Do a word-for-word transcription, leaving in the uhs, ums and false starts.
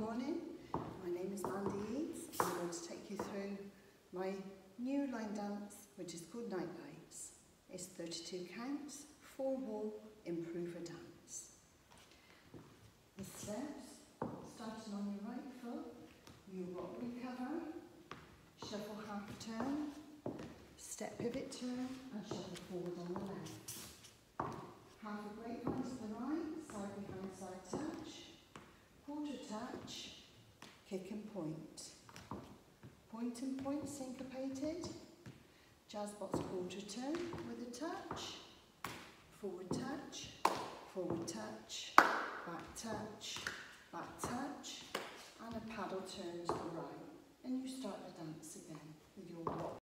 morning, my name is Mandy Eads. I'm going to take you through my new line dance, which is called Night Lights. It's thirty-two counts, four wall, improver dance. The steps, starting on your right foot, you rock recover, shuffle half turn, step pivot turn, and shuffle forward on the left. Half a grapevine to the right, side behind side touch, quarter touch, kick and point. Point and point syncopated, jazz box quarter turn with a touch, forward touch, forward touch, back touch, back touch, and a paddle turn to the right. And you start the dance again with your rock.